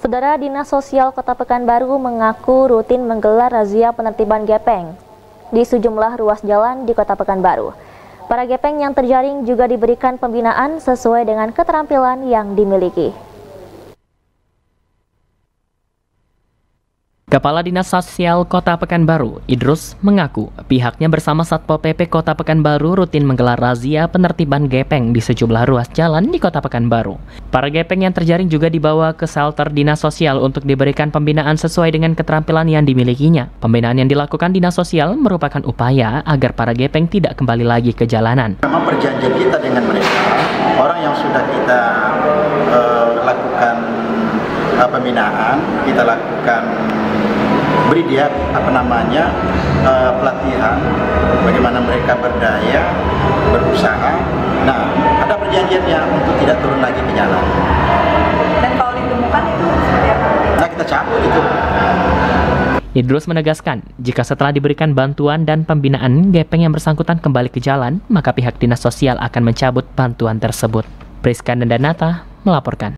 Saudara, Dinas Sosial Kota Pekanbaru mengaku rutin menggelar razia penertiban gepeng di sejumlah ruas jalan di Kota Pekanbaru. Para gepeng yang terjaring juga diberikan pembinaan sesuai dengan keterampilan yang dimiliki. Kepala Dinas Sosial Kota Pekanbaru, Idrus, mengaku pihaknya bersama Satpol PP Kota Pekanbaru rutin menggelar razia penertiban gepeng di sejumlah ruas jalan di Kota Pekanbaru. Para gepeng yang terjaring juga dibawa ke shelter Dinas Sosial untuk diberikan pembinaan sesuai dengan keterampilan yang dimilikinya. Pembinaan yang dilakukan Dinas Sosial merupakan upaya agar para gepeng tidak kembali lagi ke jalanan. Memang perjanjian kita dengan mereka, orang yang sudah kita lakukan pembinaan, kita lakukan beri dia pelatihan bagaimana mereka berdaya, berusaha. Nah, ada perjanjiannya untuk tidak turun lagi ke jalan. Dan kalau ditemukan itu seperti apa? Nah, kita cabut itu. Idrus menegaskan, jika setelah diberikan bantuan dan pembinaan gepeng yang bersangkutan kembali ke jalan, maka pihak Dinas Sosial akan mencabut bantuan tersebut. Prisca Dandanata melaporkan.